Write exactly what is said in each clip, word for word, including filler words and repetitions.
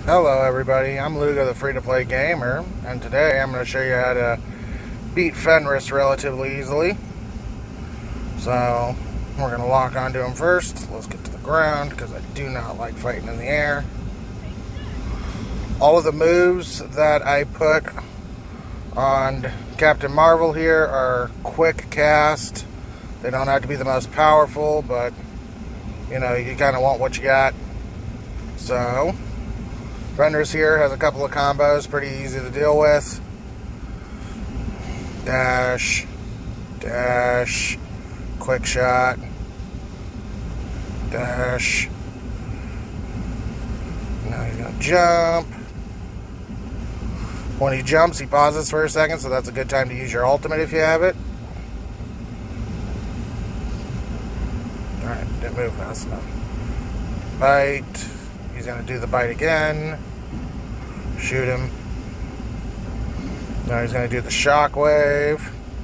Hello everybody, I'm Lugo the free-to-play gamer, and today I'm going to show you how to beat Fenris relatively easily. So, we're going to lock onto him first. Let's get to the ground, because I do not like fighting in the air. All of the moves that I put on Captain Marvel here are quick cast. They don't have to be the most powerful, but, you know, you kind of want what you got. So, Fenris here has a couple of combos, pretty easy to deal with. Dash, dash, quick shot, dash. Now he's gonna jump. When he jumps, he pauses for a second, so that's a good time to use your ultimate if you have it. Alright, didn't move fast enough. Bite. He's going to do the bite again. Shoot him. Now he's going to do the shockwave.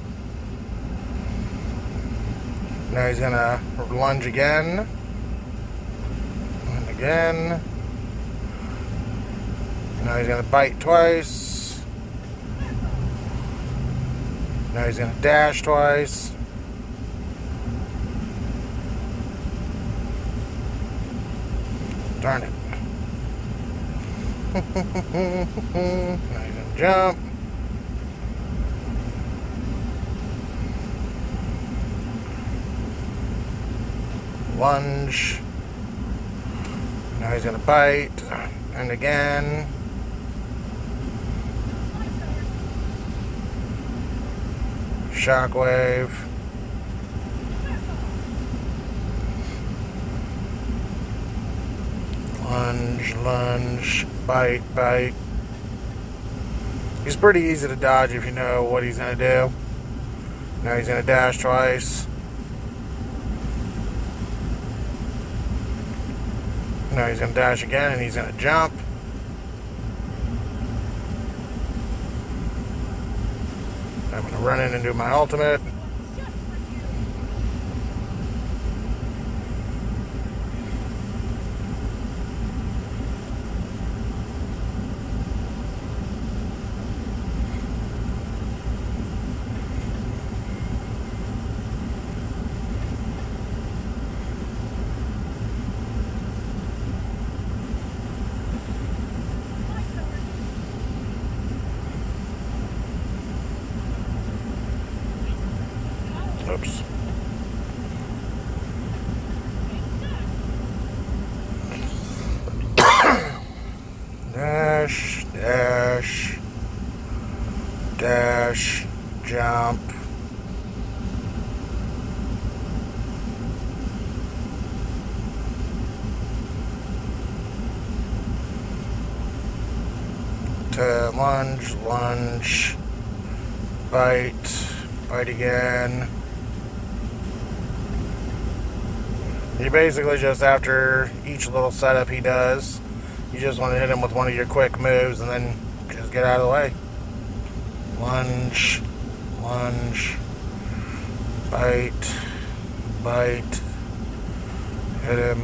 Now he's going to lunge again. And again. Now he's going to bite twice. Now he's going to dash twice. Darn it. Now he's gonna jump. Lunge. Now he's gonna bite. And again. Shockwave. Lunge, lunge, bite, bite. He's pretty easy to dodge if you know what he's going to do. Now he's going to dash twice. Now he's going to dash again and he's going to jump. I'm going to run in and do my ultimate. Oops. Dash, dash, dash, jump. To lunge, lunge, bite, bite again. You basically just, after each little setup he does, you just want to hit him with one of your quick moves and then just get out of the way. Lunge, lunge, bite, bite, hit him.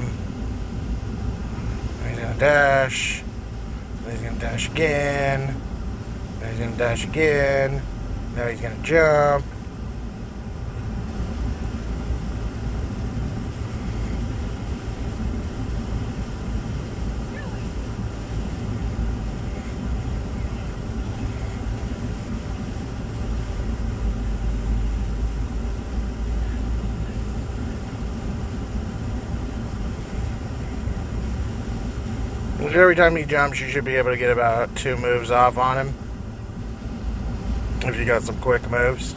He's going to dash. Then he's going to dash again. Then he's going to dash again. Now he's going to jump. Every time he jumps, you should be able to get about two moves off on him if you got some quick moves.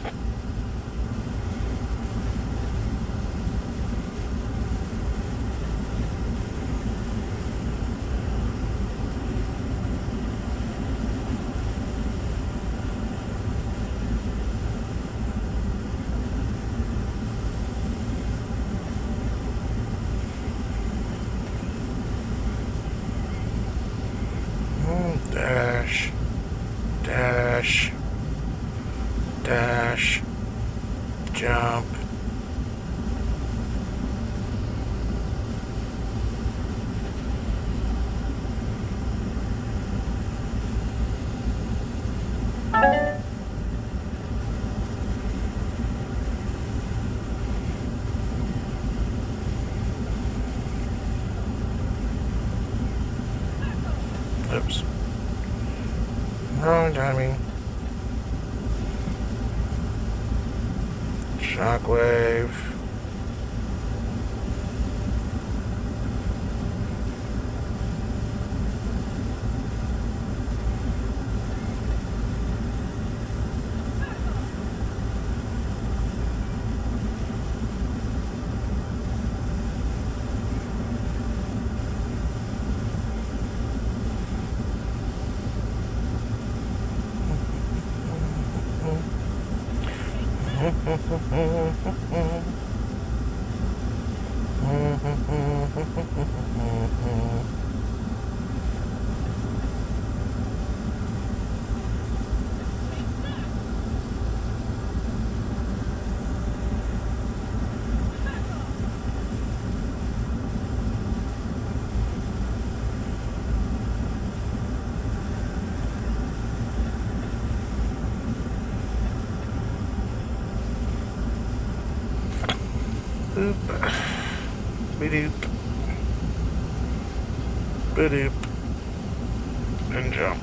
Dash, dash, dash, jump, Oops. Wrong timing. Shockwave. Boop. Be-doop. Be-doop. And jump.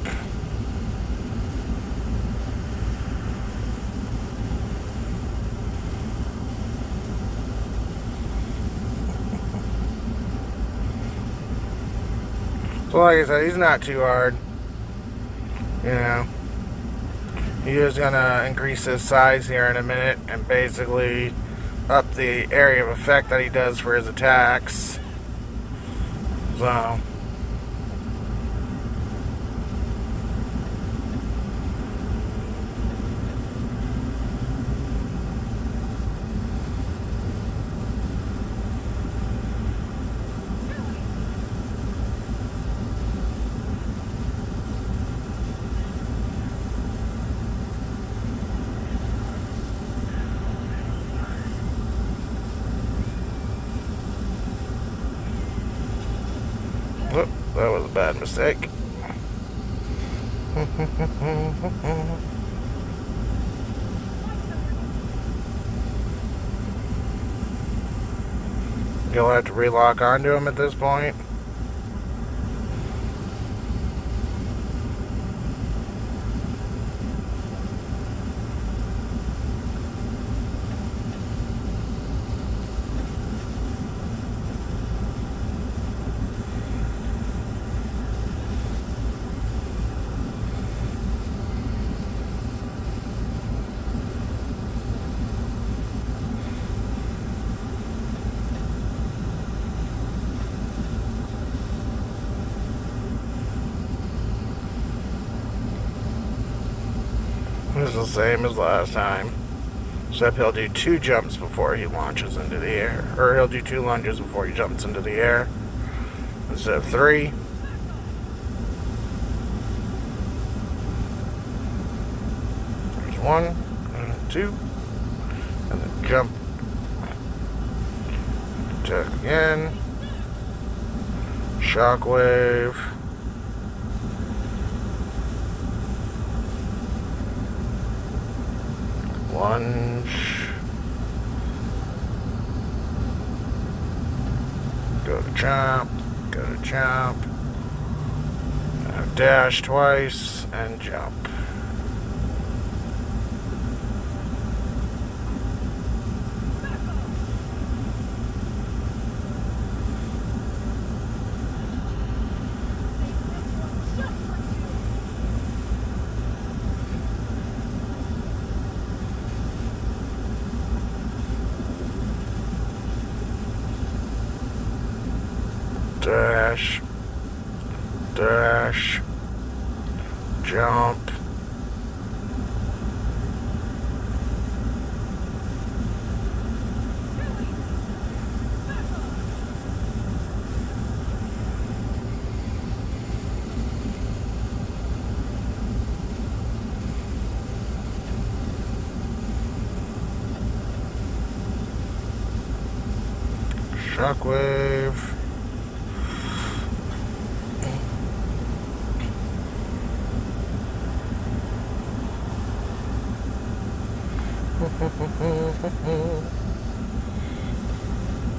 So like I said, he's not too hard. You know. He is gonna increase his size here in a minute and basically up the area of effect that he does for his attacks. So whoop, that was a bad mistake. You'll have to relock onto him at this point. It's the same as last time, except he'll do two jumps before he launches into the air, or he'll do two lunges before he jumps into the air instead of three. There's one, and two, and then jump, attack again, shockwave. Lunge. Go to chomp. Go to chomp. Now dash twice and jump. Dash, dash, jump, shockwave.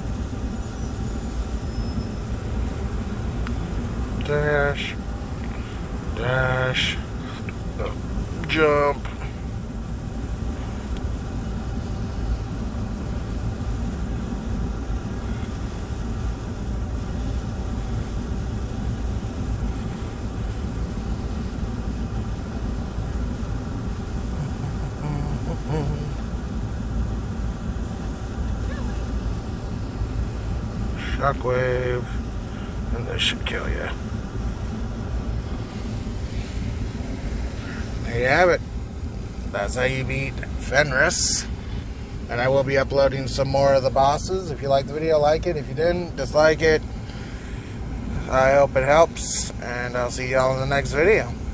Dash, Dash. Jump. Shockwave, and this should kill you. There you have it. That's how you beat Fenris. And I will be uploading some more of the bosses. If you liked the video, like it. If you didn't, dislike it. I hope it helps, and I'll see y'all in the next video.